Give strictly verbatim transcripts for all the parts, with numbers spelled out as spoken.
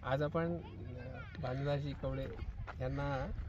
आज आपण भानुदासजी कवडे यांना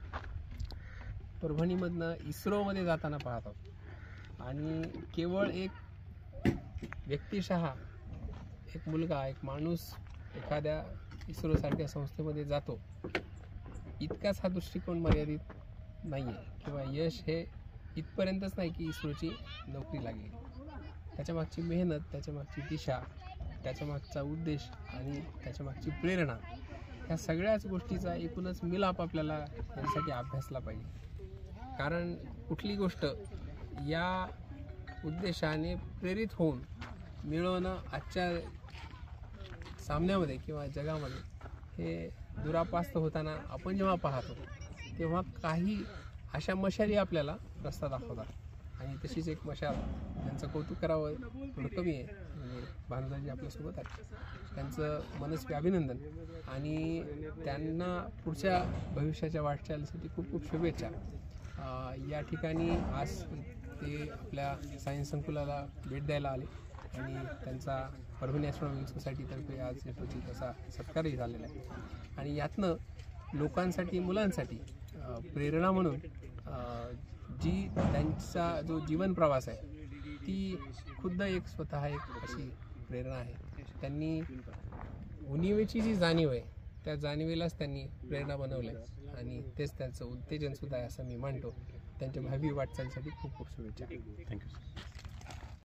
परभणीमधनं इस्रोमध्ये जाताना पाहत आहोत आणि केवळ एक व्यक्तिशः एक मुलगा एक माणूस एखाद्या इस्रोसारख्या संस्थेमध्ये जातो इतकाच हा दृष्टिकोन मर्यादित नाही आहे किंवा यश हे इथपर्यंतच नाही की इस्रोची नोकरी लागेल. त्याच्यामागची मेहनत, त्याच्यामागची दिशा, त्याच्यामागचा उद्देश आणि त्याच्यामागची प्रेरणा ह्या सगळ्याच गोष्टीचा एकूणच मिलाप आपल्याला यासाठी अभ्यासला पाहिजे. कारण कुठली गोष्ट या उद्देशाने प्रेरित होऊन मिळवणं आजच्या सामन्यामध्ये किंवा जगामध्ये हे दुरापास्त होताना आपण जेव्हा पाहतो तेव्हा काही अशा मशाली आपल्याला रस्ता दाखवतात आणि तशीच एक मशाल त्यांचं कौतुक करावं थोडं कमी आहे. म्हणजे भानुदासजी आपल्यासोबत आहेत, त्यांचं मनस्वी अभिनंदन आणि त्यांना पुढच्या भविष्याच्या वाटचालीसाठी खूप खूप शुभेच्छा. या ठिकाणी आज ते आपल्या सायन्स संकुलाला भेट द्यायला आले आणि त्यांचा परभणी ॲस्ट्रॉनॉमिकल सोसायटीतर्फे आज यशोची तसा सत्कारही झालेला आहे. आणि यातनं लोकांसाठी, मुलांसाठी प्रेरणा म्हणून जी त्यांचा जो जीवन प्रवास आहे ती खुद्द एक स्वतः एक अशी प्रेरणा आहे. त्यांनी उणिवेची जी जाणीव आहे त्या जाणीवेलाच त्यांनी प्रेरणा बनवलं आहे आणि तेच त्यांचं उत्तेजनसुद्धा आहे असं मी मानतो. त्यांच्या भावी वाटचालीसाठी खूप खूप शुभेच्छा. थँक्यू.